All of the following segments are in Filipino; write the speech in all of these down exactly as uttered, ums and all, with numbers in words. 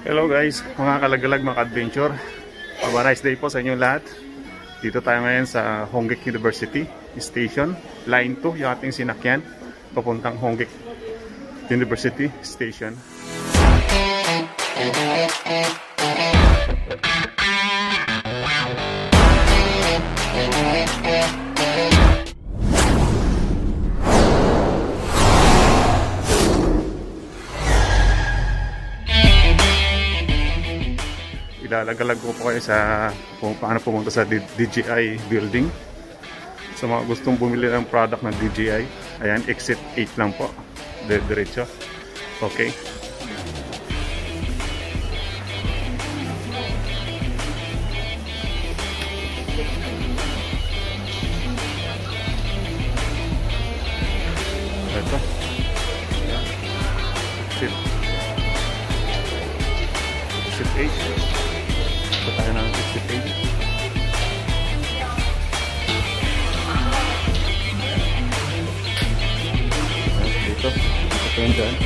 Hello guys, mga kalagalag, mga adventure. Have a nice day po sa inyo lahat. Dito tayo ngayon sa HONGIK University Station, Line two, yung ating sinakyan papuntang HONGIK University Station. Ilalagalag ko po kayo sa kung paano pumunta sa D J I Building. Sa mga gustong bumili ng product ng D J I, ayan, exit eight lang po, diretso. Okay. Ito. Exit. Exit eight. Ito tayo ng exit eight. Dito. Dito yun dyan.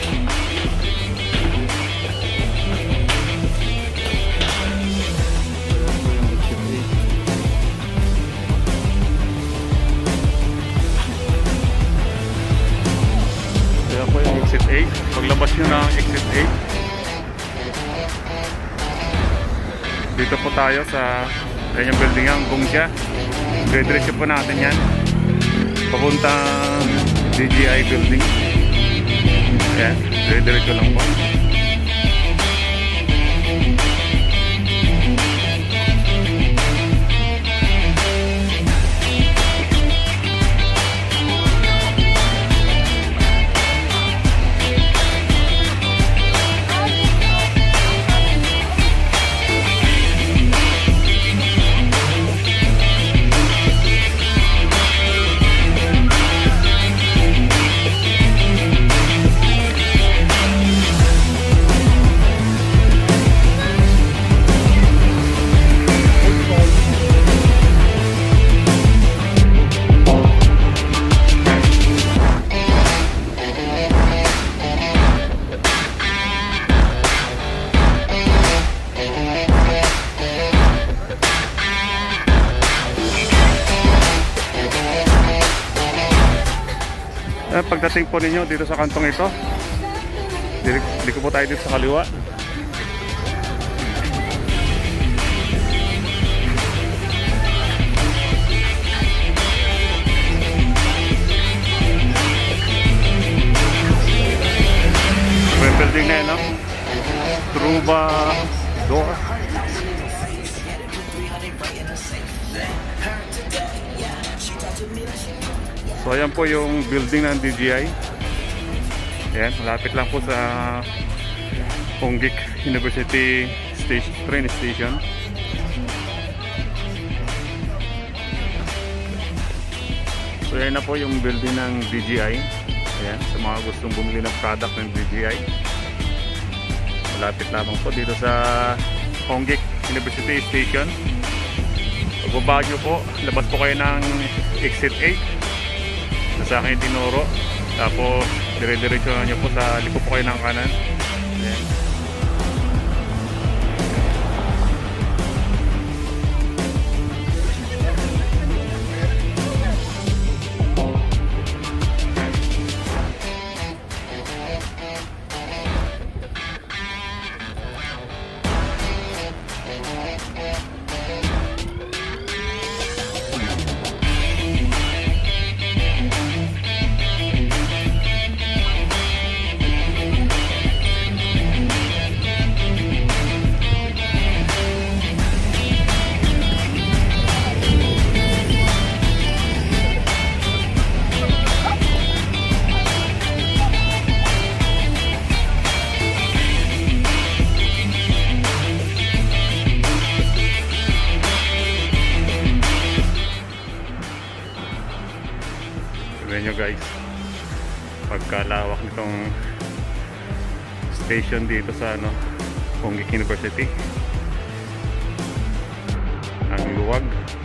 Kaya po yung exit eight. Paglabas nyo ng exit eight, dito po tayo sa yung building ang Cong Cha. Diretso po natin yan papuntang D J I Building. Ayan, diretso lang po. Pagdating po ninyo dito sa kantong ito, dito po tayo dito sa kaliwa. Yung building na yun, no? TROUBADOUR. So ayan po yung building ng D J I. Ayan, malapit lang po sa HONGIK University Station, train station. So ayan na po yung building ng D J I. Ayan, sa mga gustong bumili ng product ng D J I, malapit lamang po dito sa HONGIK University Station. Pagbaba nyo po, labas po kayo ng exit eight na sa akin tinuro, tapos dire-diretso na nyo po sa liko po kayo ng kanan. Ayan. Tignan nyo guys, pagkalawak nitong station dito sa ano, HONGIK University. Ang luwag.